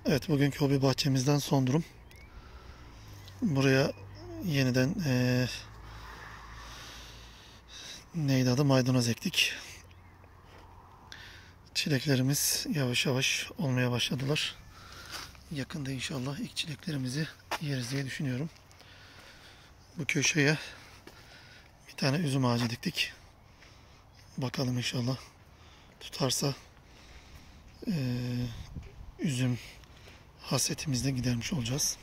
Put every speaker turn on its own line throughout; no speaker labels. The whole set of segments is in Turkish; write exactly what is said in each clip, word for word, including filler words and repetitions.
Evet, bugünkü hobi bahçemizden son durum. Buraya yeniden eee neydi adı maydanoz ektik. Çileklerimiz yavaş yavaş olmaya başladılar. Yakında inşallah ilk çileklerimizi yeriz diye düşünüyorum. Bu köşeye bir tane üzüm ağacı diktik. Bakalım inşallah tutarsa eee, üzüm hasretimizi de gidermiş olacağız.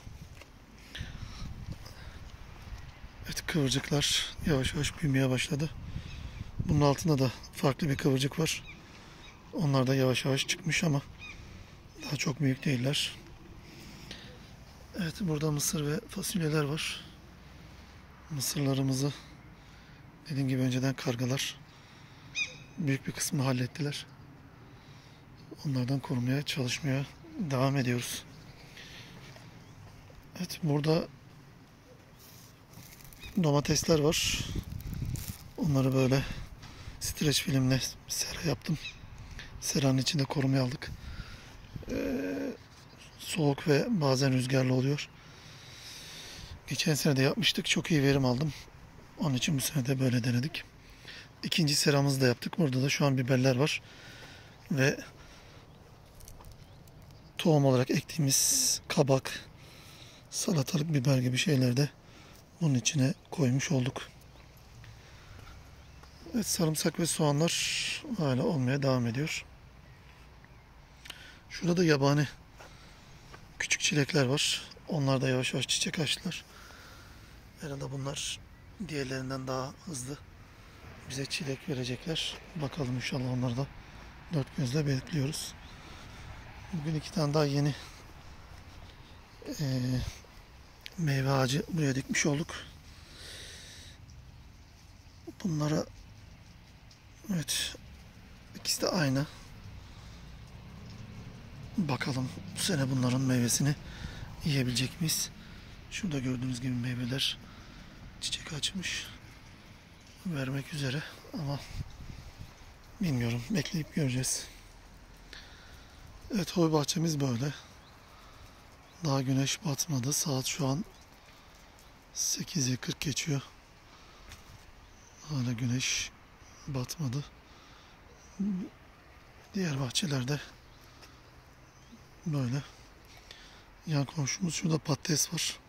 Evet, kıvırcıklar yavaş yavaş büyümeye başladı. Bunun altında da farklı bir kıvırcık var. Onlar da yavaş yavaş çıkmış ama daha çok büyük değiller. Evet, burada mısır ve fasulyeler var. Mısırlarımızı dediğim gibi önceden kargalar büyük bir kısmını hallettiler. Onlardan korumaya çalışmaya devam ediyoruz. Evet, burada domatesler var. Onları böyle streç filmle sera yaptım. Seranın içinde korumaya aldık. Ee, soğuk ve bazen rüzgarlı oluyor. Geçen sene de yapmıştık. Çok iyi verim aldım. Onun için bu sene de böyle denedik. İkinci seramızı da yaptık. Burada da şu an biberler var. Ve tohum olarak ektiğimiz kabak, salatalık biber gibi şeyler de bunun içine koymuş olduk. Evet, sarımsak ve soğanlar hala olmaya devam ediyor. Şurada da yabani küçük çilekler var. Onlar da yavaş yavaş çiçek açtılar. Herhalde bunlar diğerlerinden daha hızlı bize çilek verecekler. Bakalım inşallah, onları da dört gözle bekliyoruz. Bugün iki tane daha yeni e, meyve ağacı buraya dikmiş olduk. Bunlara evet, ikisi de aynı. Bakalım bu sene bunların meyvesini yiyebilecek miyiz? Şurada gördüğünüz gibi meyveler çiçek açmış. Vermek üzere ama bilmiyorum. Bekleyip göreceğiz. Evet, hobi bahçemiz böyle. Daha güneş batmadı. Saat şu an sekizi kırk geçiyor. Hala güneş batmadı. Diğer bahçelerde böyle. Yan komşumuz şurada patates var.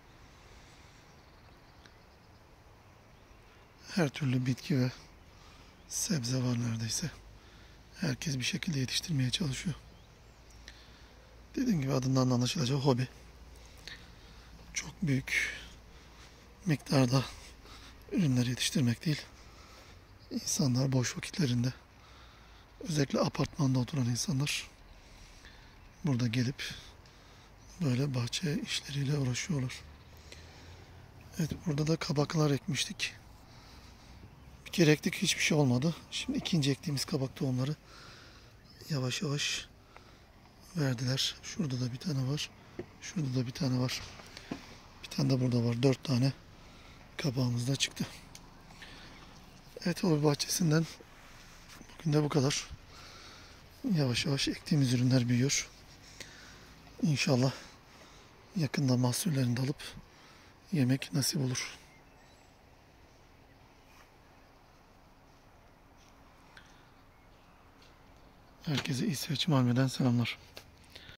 Her türlü bitki ve sebze var neredeyse. Herkes bir şekilde yetiştirmeye çalışıyor. Dediğim gibi adından da anlaşılacak hobi. Çok büyük miktarda ürünler yetiştirmek değil. İnsanlar boş vakitlerinde, özellikle apartmanda oturan insanlar burada gelip böyle bahçe işleriyle uğraşıyorlar. Evet, burada da kabaklar ekmiştik. Bir kere ektik, hiçbir şey olmadı. Şimdi ikinci ektiğimiz kabak tohumları yavaş yavaş verdiler. Şurada da bir tane var. Şurada da bir tane var. Bir tane de burada var. Dört tane kabağımız da çıktı. Evet, hobi bahçesinden bugün de bu kadar. Yavaş yavaş ektiğimiz ürünler büyüyor. İnşallah yakında mahsullerini de alıp yemek nasip olur. Herkese İsveç Malmö'den selamlar.